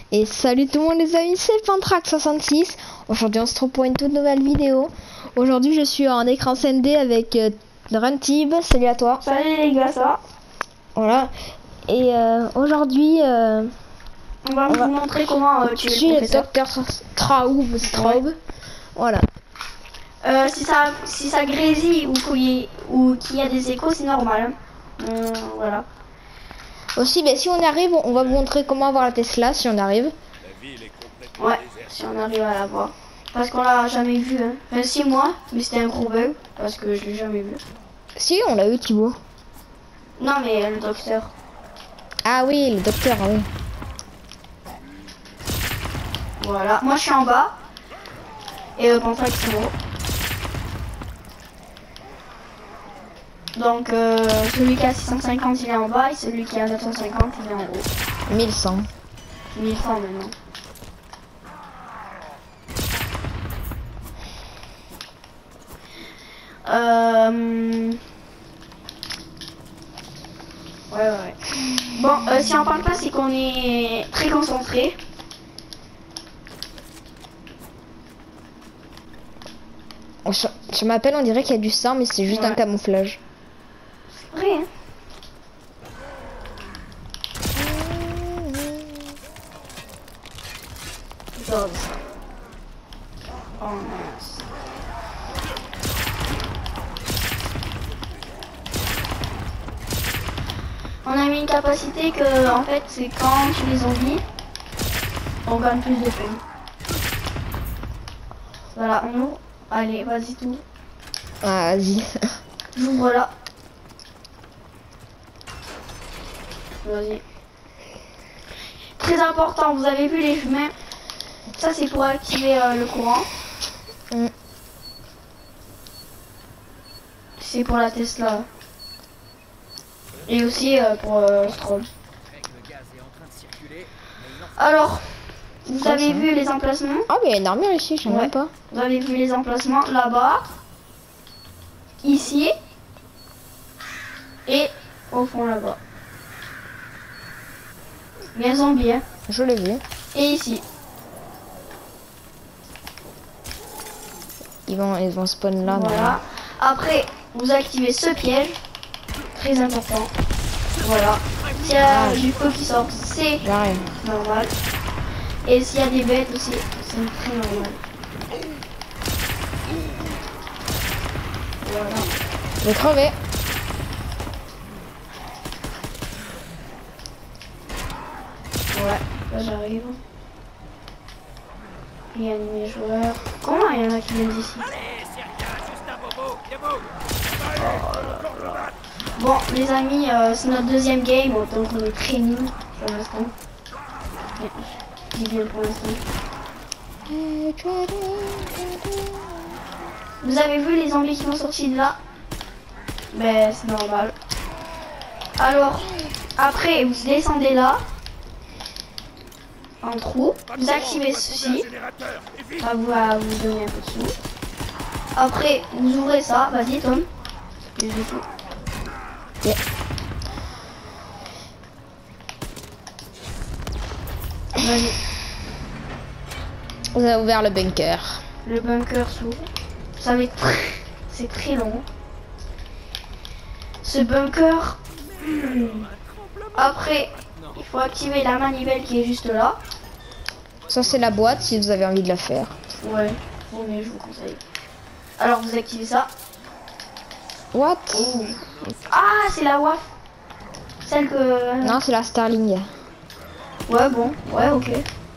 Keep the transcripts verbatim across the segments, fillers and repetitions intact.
Et salut tout le monde les amis, c'est Pantrax soixante-six. Aujourd'hui on se retrouve pour une toute nouvelle vidéo. Aujourd'hui je suis en écran scindé avec euh, Runtib. Salut à toi. Salut les gars, ça va? Voilà. Et euh, aujourd'hui euh, on va on vous va... montrer comment euh, tuer je suis le le professeur. docteur Straub. Straub. Ouais. Voilà. Euh, si ça si ça grésille ou qu'il y, ou qu'il y a des échos, c'est normal. Euh, voilà. Aussi, ben, si on arrive, on va vous montrer comment avoir la Tesla si on arrive. Ouais, si on arrive à la voir. Parce qu'on l'a jamais vu. Hein. Enfin, si moi, mais c'était un gros bug parce que je l'ai jamais vu. Si, on l'a eu, Thibaut. Non, mais euh, le docteur. Ah oui, le docteur, ah oui. Voilà, moi je suis en bas. Et euh, Pantrax c'est en haut. Donc euh, celui qui a six cent cinquante il est en bas et celui qui a neuf cent cinquante il est en haut. mille cent. mille cent maintenant. Euh... Ouais ouais. Bon euh, si on parle pas c'est qu'on est très concentré. Je, je m'appelle, on dirait qu'il y a du sang mais c'est juste ouais. un camouflage. C'est vrai hein. Oh mince. On a mis une capacité que en fait c'est quand tu les zombies on gagne plus de points. Voilà, on ouvre. Allez, vas-y tout. Ah, vas-y. J'ouvre là. Vas-y. Très important, vous avez vu les chemins. Ça c'est pour activer euh, le courant. Mm. C'est pour la Tesla. Et aussi euh, pour euh, Stroll. Alors, vous Quoi, avez ça vu les emplacements? Ah mais il y a une armure ici, je ne vois pas. Vous avez vu les emplacements là-bas, ici et au fond là-bas. Il y a un zombie. Hein. Je l'ai vu. Et ici. Ils vont, ils vont spawn là. Voilà. Mais... Après, vous activez ce piège. Très important. Voilà. S'il y a ah, du feu qui sort, c'est normal. Et s'il y a des bêtes aussi, c'est très normal. Voilà. Je vais crever. Ouais, là j'arrive. Il y a mes joueurs. Comment il y en a qui viennent d'ici? Oh là là. Bon les amis, euh, c'est notre deuxième game, donc on est très nuls pour l'instant. Bien pour l'instant. Vous avez vu les zombies qui sont sortis de là? Ben c'est normal. Alors après vous descendez là. En trou, vous activez ceci. Ça va vous donner un peu de sous. Après vous ouvrez ça, vas-y Tom. Yeah. Vas-y. Vous avez ouvert le bunker. Le bunker s'ouvre. Ça va être très... c'est très long. Ce bunker. Après, il faut activer la manivelle qui est juste là. Ça c'est la boîte si vous avez envie de la faire. Ouais, bon, mais je vous conseille. Alors vous activez ça. What? Oh. Ah, c'est la W A F. Celle que... Non, c'est la Starling. Ouais, bon. Ouais, ok.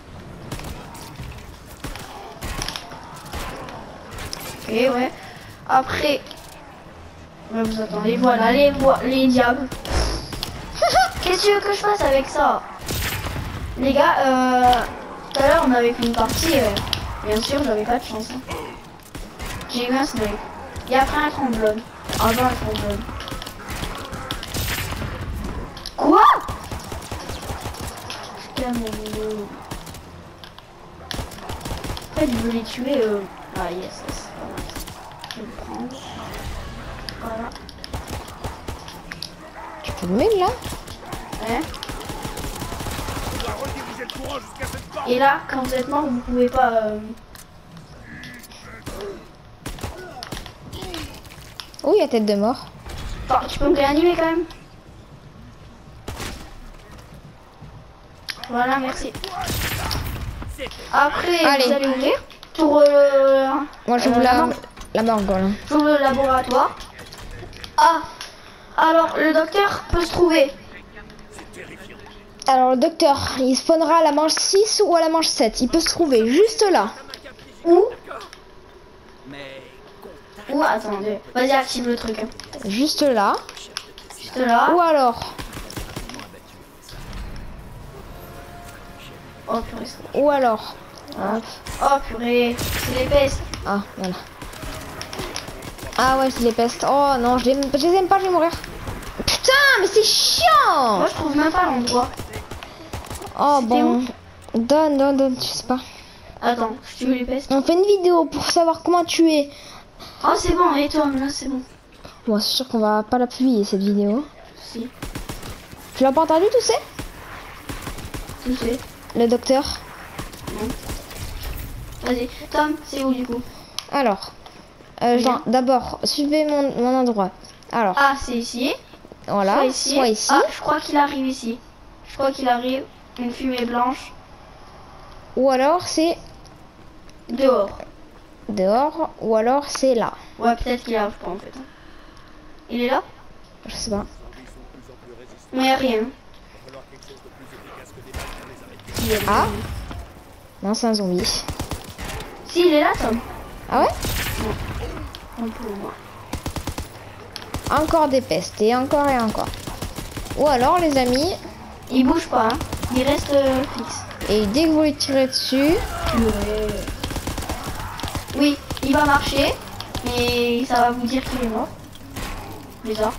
Ok, ouais. Après... Ouais, vous attendez. Voilà, les, vo les diables. Qu'est-ce que tu veux que je fasse avec ça? Les gars, euh... tout à l'heure, on avait fait une partie. Euh... Bien sûr, j'avais pas de chance. Hein. J'ai eu un snipe. Et après un tromblone. Avant un tromblone. Quoi? Putain, mon boulot. En fait, je veux les tuer. Euh... Ah, yes, yes. Je vais le prendre. Voilà. Tu peux le mettre là? Ouais. Et là, quand vous êtes mort, vous pouvez pas... Euh... Oh, il y a tête de mort. Enfin, tu peux me réanimer quand même. Voilà, merci. Après, allez. Vous allez ouvrir. Pour euh, Moi, je euh, vous la, la, morgue. la morgue, voilà. Pour le laboratoire. Ah, alors le docteur peut se trouver. Alors, le docteur, il spawnera à la manche six ou à la manche sept. Il peut se trouver juste là. Où Où Attendez. Vas-y, active le truc. Juste là. Juste là. Ou alors... Oh purée. Ou alors... Hop. Oh purée. C'est les pestes. Ah, voilà. Ah ouais, c'est les pestes. Oh non, je les, je les aime pas, je vais mourir. Putain, mais c'est chiant. Moi, je trouve même pas l'endroit. Oh bon. Donne, donne, donne, je sais pas. Attends, je tue les pestes. On fait une vidéo pour savoir comment tuer. Oh, c'est bon, et toi, là, c'est bon. Bon, c'est sûr qu'on va pas la publier, cette vidéo. Si. Tu l'as pas entendu, tu sais? Tu sais. Le docteur. Non. Vas-y, Tom, c'est où du coup? Alors, euh, Bien. d'abord, suivez mon, mon endroit. Alors, Ah, c'est ici. voilà, Soit ici. soit ici. Ah, je crois qu'il arrive ici. Je crois qu'il arrive. Une fumée blanche. Ou alors c'est Dehors. dehors, ou alors c'est là. Ouais, peut-être qu'il arrive pas en fait. Il est là? Je sais pas. Mais y a rien. Ah non, c'est un zombie. Si, il est là, Tom. Ah ouais? Un peu moins. Encore des pestes, et encore et encore. Ou alors, les amis, Il bouge pas, hein. Il reste euh, fixe. et dès que vous lui tirez dessus, Oui, il va marcher, mais ça va vous dire qu'il est mort. Bizarre.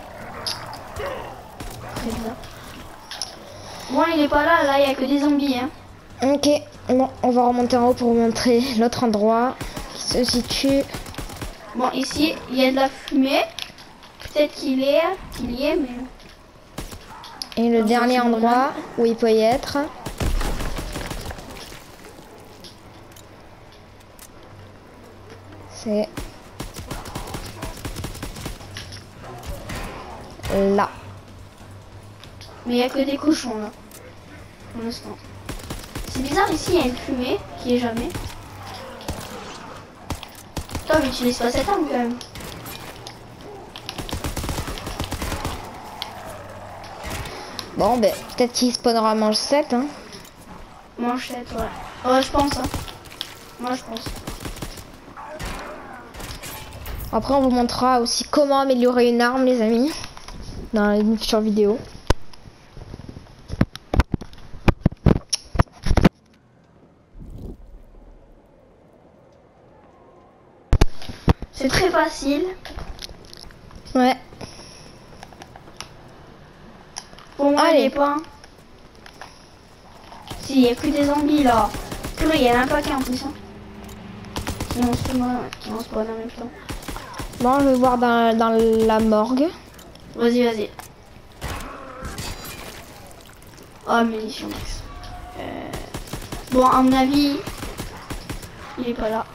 Très bizarre. Bon, il est pas là, là, il y a que des zombies, hein. ok, bon, on va remonter en haut pour vous montrer l'autre endroit qui se situe. Bon, ici, il y a de la fumée. Peut-être qu'il est, qu'il y est, mais... Et le Dans dernier un petit endroit où il peut y être, c'est là. Mais il n'y a que des cochons, là. Pour l'instant. C'est bizarre, ici, il y a une fumée qui est jamais. Toi, mais utilise pas cette arme, quand même. Bon, ben, peut-être qu'il spawnera à manche sept, hein. Manchette, ouais. Ouais, je pense, hein. Moi, je pense. Après, on vous montrera aussi comment améliorer une arme, les amis, dans une future vidéo. C'est très facile. Ouais. Pour moi, Allez. il est pas. Si, il n'y a que des zombies là. Purée, il y en a un paquet en plus. Hein. Qui en spawn, qui en spawn en même temps. Bon, je vais voir dans, dans la morgue. Vas-y, vas-y. Oh, munitions max. Euh... Bon, à mon avis, il est pas là.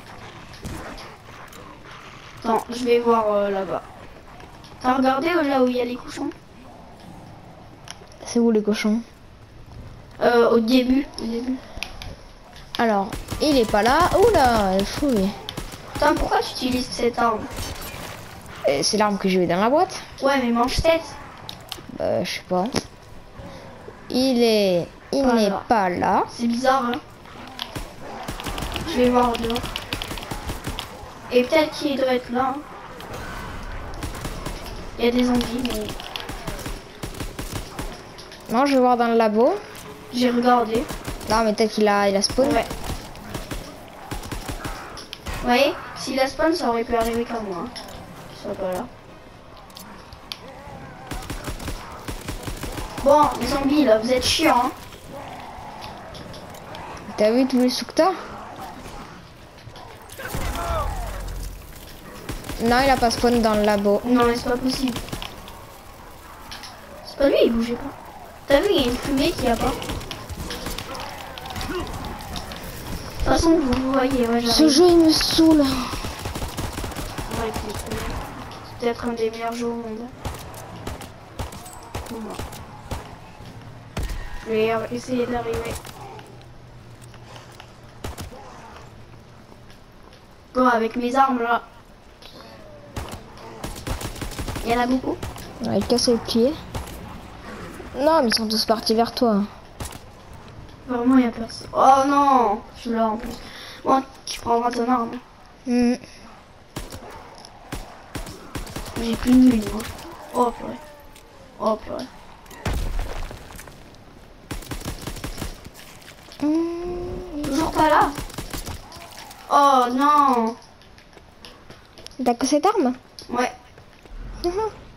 Attends, je vais voir euh, là-bas. T'as regardé euh, là où il y a les cochons? C'est où les cochons? Euh, au début. Au début. Alors, il est pas là. Oula, elle fouille. Attends, pourquoi tu utilises cette arme? Euh, C'est l'arme que j'ai eu dans la boîte. Ouais, mais manche tête. Bah, je sais pas. Il est... Il Pas n'est là. pas là. C'est bizarre, hein. Je vais voir dehors. Et peut-être qu'il doit être là. Il y a des zombies, mais Non, je vais voir dans le labo. j'ai regardé. Non, mais peut-être qu'il a, il a spawn. Ouais. Vous voyez, s'il a spawn, ça aurait pu arriver qu'à moi. Hein. Qu'il soit pas là. Bon, les zombies, là, vous êtes chiants. Hein. T'as vu tous les sous que t'as? Non, il a pas spawn dans le labo. Non, mais c'est pas possible. C'est pas lui, il bougeait pas. T'as vu, il y a une fumée qu'il n'y a pas. toute façon, vous, vous voyez, ouais, Ce jeu il me saoule. Ouais, c'est peut-être un des meilleurs jeux au monde. Pour moi. Je vais essayer d'arriver. Bon, avec mes armes là. Il y en a beaucoup. Ouais, il casse le pied. Non, mais ils sont tous partis vers toi. Vraiment, il y a personne. Oh non, je suis là en plus. Bon, tu prendras ton arme. Mm. J'ai plus de mine, moi. Oh purée. Oh purée. Mm. Toujours pas là. Oh non. T'as que cette arme? Ouais. Mhm.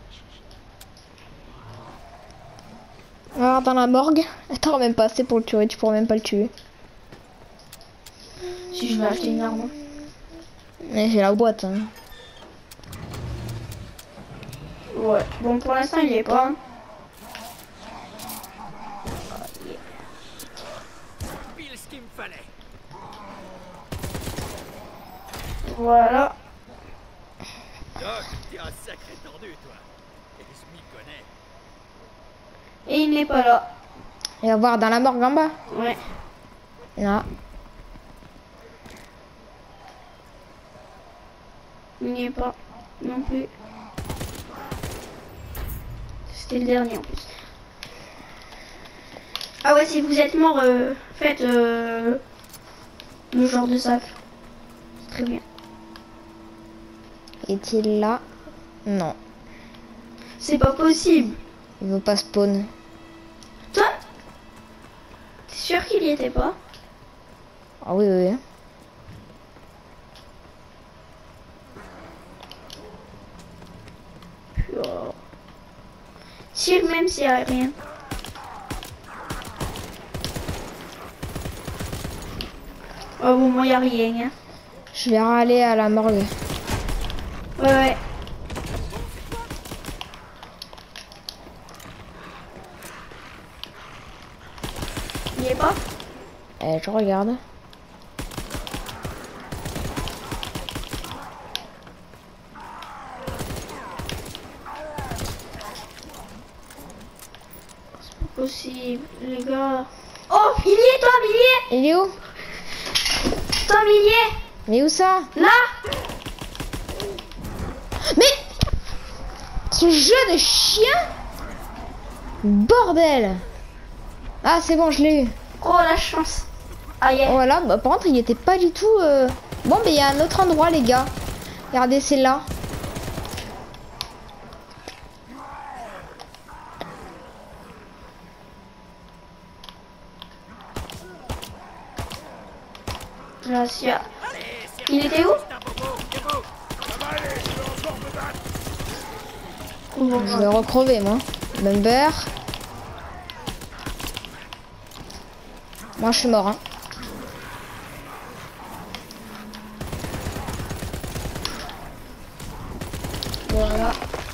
Alors dans la morgue, attends même pas assez pour le tuer, tu pourras même pas le tuer. Si je vais acheter une arme. Mais j'ai la boîte. Hein. Ouais. Bon, pour l'instant, il y est pas. Pile ce qu'il me fallait. Voilà. Doc, t'es un sacré tordu, toi. Et je m'y connais. Et il n'est pas là. Et va voir dans la morgue en bas. Ouais. Là. Il n'y est pas non plus. C'était le dernier en plus. Ah ouais, si vous êtes mort, euh, faites euh, le genre de sac. Très bien. Est-il là? Non. C'est pas possible. Il veut pas spawn. Toi, t'es sûr qu'il y était pas? Ah oui, oui, oui. Oh. Si, même s'il y a rien. Oh bon, moi il y a rien. Hein. Je vais aller à la morgue. Ouais, ouais. Il y est pas? Eh, je regarde. Possible, les gars. Oh, il y est, Tom, il y est. Il est où? Tom, il y est. Mais où ça? Là. Mais ce jeu de chien! Bordel! Ah, c'est bon, je l'ai eu. Oh, la chance. Ah, yeah. Voilà, bah, par contre, il était pas du tout. Euh... Bon, mais il y a un autre endroit, les gars. Regardez, c'est là. Là, si, ah. Il était où? Je vais recrever, moi. Number. Moi, je suis mort, hein. Voilà.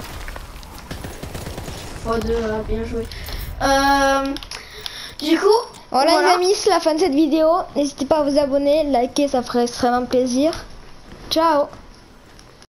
Oh, deux, euh, bien joué. Euh, du coup, Voilà, voilà. les amis, c'est la fin de cette vidéo. N'hésitez pas à vous abonner, liker, ça ferait extrêmement plaisir. Ciao!